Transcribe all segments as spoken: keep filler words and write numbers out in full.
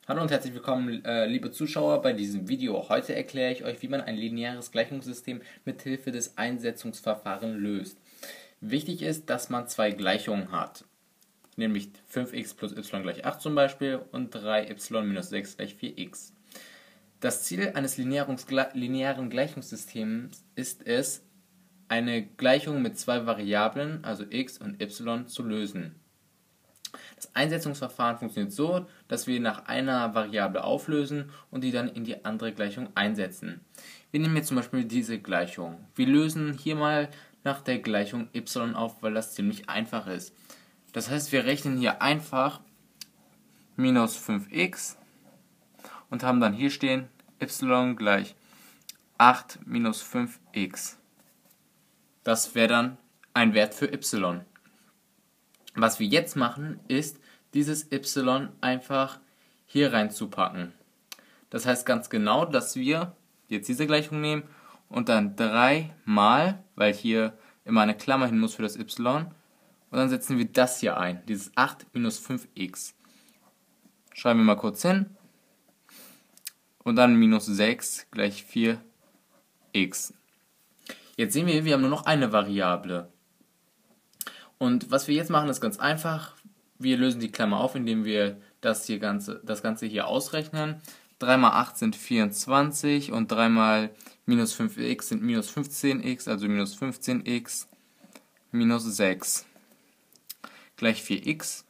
Hallo und herzlich willkommen, äh, liebe Zuschauer, bei diesem Video. Heute erkläre ich euch, wie man ein lineares Gleichungssystem mit Hilfe des Einsetzungsverfahrens löst. Wichtig ist, dass man zwei Gleichungen hat, nämlich fünf x plus y gleich acht zum Beispiel und drei y minus sechs gleich vier x. Das Ziel eines linearen Gleichungssystems ist es, eine Gleichung mit zwei Variablen, also x und y, zu lösen. Das Einsetzungsverfahren funktioniert so, dass wir nach einer Variable auflösen und die dann in die andere Gleichung einsetzen. Wir nehmen jetzt zum Beispiel diese Gleichung. Wir lösen hier mal nach der Gleichung y auf, weil das ziemlich einfach ist. Das heißt, wir rechnen hier einfach minus fünf x und haben dann hier stehen y gleich acht minus fünf x. Das wäre dann ein Wert für y. Was wir jetzt machen, ist, dieses y einfach hier reinzupacken. Das heißt ganz genau, dass wir jetzt diese Gleichung nehmen und dann drei mal, weil hier immer eine Klammer hin muss für das y, und dann setzen wir das hier ein, dieses acht minus fünf x. Schreiben wir mal kurz hin. Und dann minus sechs gleich vier x. Jetzt sehen wir, wir haben nur noch eine Variable. Und was wir jetzt machen, ist ganz einfach. Wir lösen die Klammer auf, indem wir das, hier ganze, das Ganze hier ausrechnen. drei mal acht sind vierundzwanzig und drei mal minus fünf x sind minus fünfzehn x, also minus fünfzehn x minus sechs gleich vier x.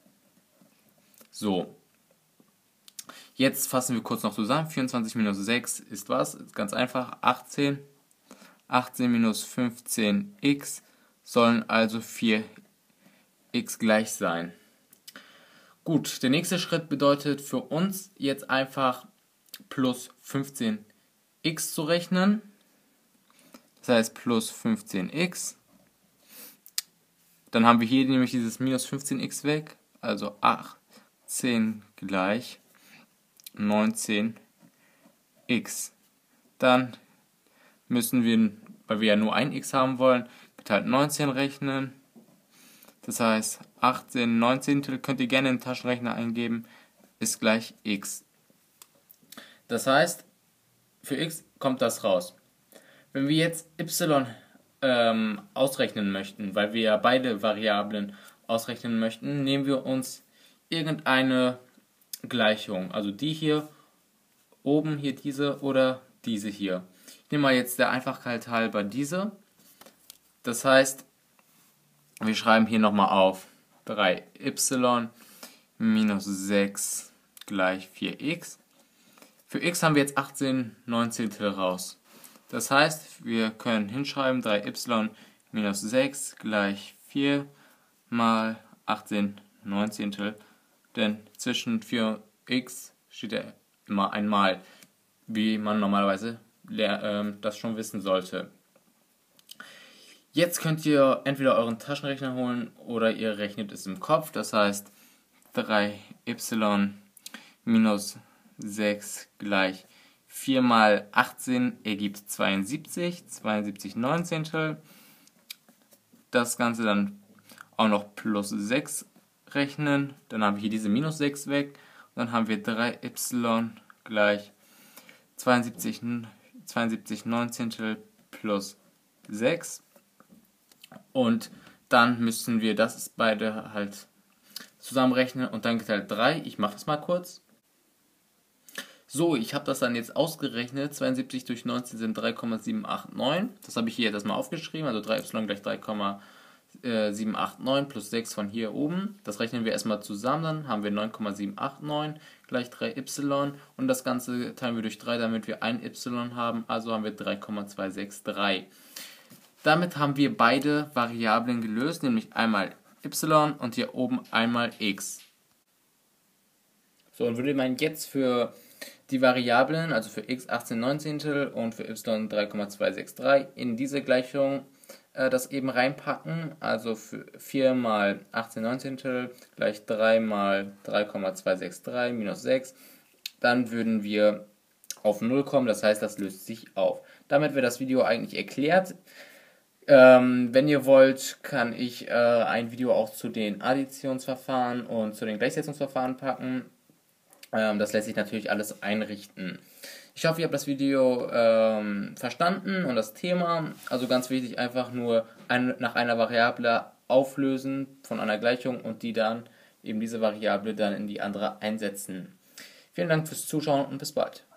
So. Jetzt fassen wir kurz noch zusammen. vierundzwanzig minus sechs ist was? Ist ganz einfach. achtzehn. achtzehn minus fünfzehn x sollen also vier x gleich sein. Gut, der nächste Schritt bedeutet für uns jetzt einfach plus fünfzehn x zu rechnen. Das heißt plus fünfzehn x. Dann haben wir hier nämlich dieses minus fünfzehn x weg. Also achtzehn gleich neunzehn x. Dann müssen wir, weil wir ja nur ein x haben wollen, geteilt neunzehn rechnen. Das heißt, achtzehn Neunzehntel könnt ihr gerne in den Taschenrechner eingeben, ist gleich x. Das heißt, für x kommt das raus. Wenn wir jetzt y ähm, ausrechnen möchten, weil wir ja beide Variablen ausrechnen möchten, nehmen wir uns irgendeine Gleichung. Also die hier, oben hier diese oder diese hier. Ich nehme mal jetzt der Einfachheit halber diese. Das heißt, wir schreiben hier nochmal auf drei y minus sechs gleich vier x. Für x haben wir jetzt achtzehn Neunzehntel raus. Das heißt, wir können hinschreiben drei y minus sechs gleich vier mal achtzehn Neunzehntel. Denn zwischen vier x steht ja immer ein Mal, wie man normalerweise äh, das schon wissen sollte. Jetzt könnt ihr entweder euren Taschenrechner holen oder ihr rechnet es im Kopf. Das heißt, drei y minus sechs gleich vier mal achtzehn ergibt zweiundsiebzig, zweiundsiebzig Neunzehntel. Das Ganze dann auch noch plus sechs rechnen. Dann haben wir hier diese minus sechs weg. Und dann haben wir drei y gleich zweiundsiebzig, zweiundsiebzig Neunzehntel plus sechs. Und dann müssen wir das beide halt zusammenrechnen und dann geteilt drei. Ich mache das mal kurz. So, ich habe das dann jetzt ausgerechnet. zweiundsiebzig durch neunzehn sind drei Komma sieben acht neun. Das habe ich hier jetzt mal aufgeschrieben. Also drei y gleich drei Komma sieben acht neun plus sechs von hier oben. Das rechnen wir erstmal zusammen. Dann haben wir neun Komma sieben acht neun gleich drei y. Und das Ganze teilen wir durch drei, damit wir ein y haben. Also haben wir drei Komma zwei sechs drei. Damit haben wir beide Variablen gelöst, nämlich einmal y und hier oben einmal x. So, und würde man jetzt für die Variablen, also für x achtzehn Neunzehntel und für y drei Komma zwei sechs drei, in diese Gleichung äh, das eben reinpacken, also für vier mal achtzehn Neunzehntel gleich drei mal drei Komma zwei sechs drei minus sechs, dann würden wir auf null kommen, das heißt, das löst sich auf. Damit wäre das Video eigentlich erklärt. Ähm, wenn ihr wollt, kann ich äh, ein Video auch zu den Additionsverfahren und zu den Gleichsetzungsverfahren packen. Ähm, das lässt sich natürlich alles einrichten. Ich hoffe, ihr habt das Video ähm, verstanden und das Thema. Also ganz wichtig, einfach nur ein, nach einer Variable auflösen von einer Gleichung und die dann eben diese Variable dann in die andere einsetzen. Vielen Dank fürs Zuschauen und bis bald.